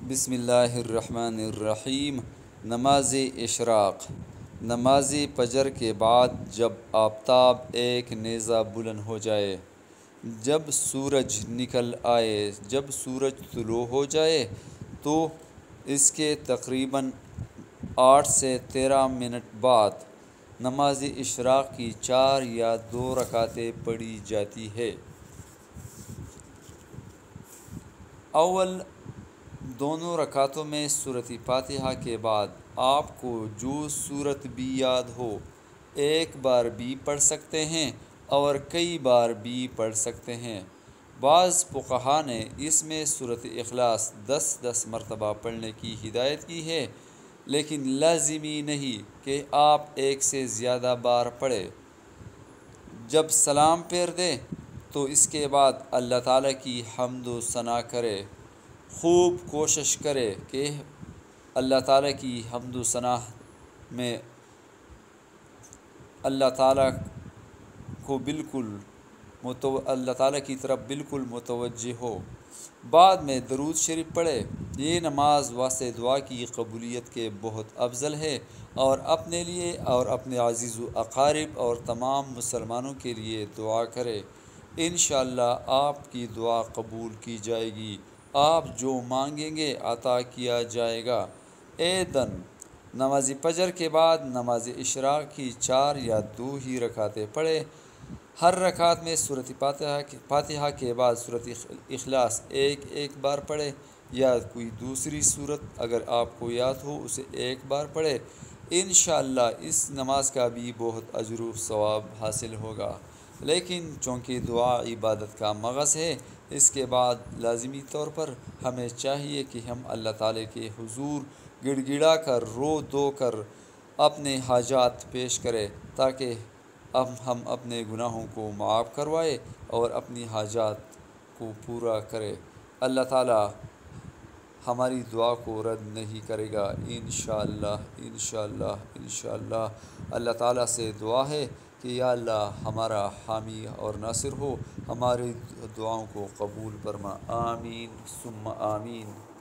بسم اللہ الرحمن الرحیم۔ نماز اشراق۔ نماز فجر کے بعد جب آفتاب ایک نیزہ بلند ہو جائے، جب سورج نکل آئے، جب سورج طلوع ہو جائے تو اس کے تقریباً 8 سے 13 منٹ بعد نماز اشراق کی 4 یا 2 رکعتیں پڑھی جاتی ہے۔ اول دونوں رکعتوں میں سورۃ فاتحہ کے بعد آپ کو جو سورت بھی یاد ہو ایک بار بھی پڑھ سکتے ہیں اور کئی بار بھی پڑھ سکتے ہیں۔ بعض فقہا نے اس میں سورۃ اخلاص 10 مرتبہ پڑھنے کی ہدایت کی ہے، لیکن لازمی نہیں کہ آپ ایک سے زیادہ بار پڑھیں۔ جب سلام پھیر دیں تو اس کے بعد اللہ تعالیٰ کی حمد و ثنا کرے۔ خوب کوشش کرے کہ اللہ تعالیٰ کی حمد و ثنا میں اللہ تعالیٰ کی طرف بالکل متوجہ ہو۔ بعد میں درود شریف پڑھے۔ یہ نماز واسطے دعا کی قبولیت کے بہت افضل ہے، اور اپنے لیے اور اپنے عزیز و اقارب اور تمام مسلمانوں کے لیے دعا کرے۔ انشاءاللہ آپ کی دعا قبول کی جائے گی، آپ جو مانگیں گے عطا کیا جائے گا۔ ایندھن نماز فجر کے بعد نماز اشراق کی 4 یا 2 ہی رکعتیں پڑھیں۔ ہر رکعت میں سورۃ فاتحہ کے بعد سورۃ اخلاص ایک بار پڑھیں، یا کوئی دوسری سورت اگر آپ کو یاد ہو اسے ایک بار پڑھیں۔ انشاءاللہ اس نماز کا بھی بہت اجر و ثواب حاصل ہوگا، لیکن چونکہ دعا عبادت کا مغز ہے، اس کے بعد لازمی طور پر ہمیں چاہیے کہ ہم اللہ تعالیٰ کے حضور گڑ گڑا کر رو دو کر اپنے حاجات پیش کریں، تاکہ ہم اپنے گناہوں کو معاف کروائے اور اپنی حاجات کو پورا کرے۔ اللہ تعالیٰ ہماری دعا کو رد نہیں کرے گا انشاءاللہ انشاءاللہ انشاءاللہ۔ اللہ تعالیٰ سے دعا ہے کہ یا اللہ ہمارا حامی اور ناصر ہو، ہماری دعاؤں کو قبول فرما، آمین ثم آمین۔